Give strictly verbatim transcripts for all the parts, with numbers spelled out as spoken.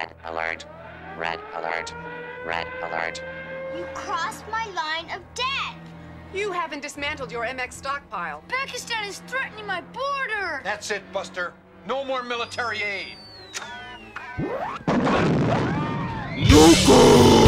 Red alert. Red alert. Red alert. You crossed my line of death! You haven't dismantled your M X stockpile. Pakistan is threatening my border! That's it, Buster. No more military aid. Nukem!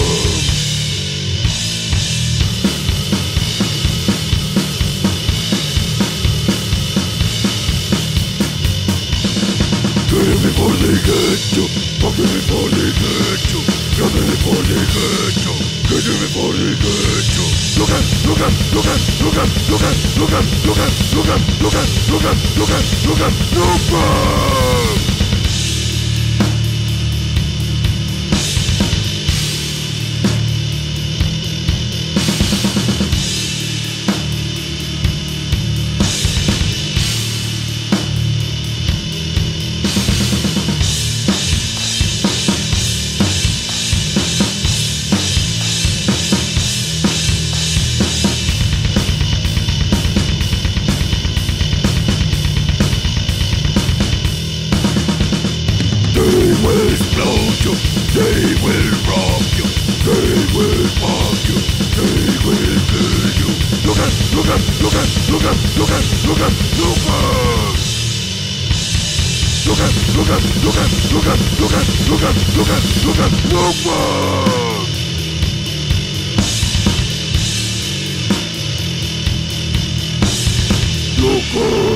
Get him before they get you. Fuck him before they get you. Grab him before they get you. Get him before they get you. Look at, look at, look at, look at, look at, look at, look at, look at, look at, look at, look at, look at, Nukem! They will rob you, they will mock you, they will kill you. Look at, look at, look at, look at, look at, look at, look at. Look at, look at, look at, look at, look at, look at, look at, look at, look at. Look at.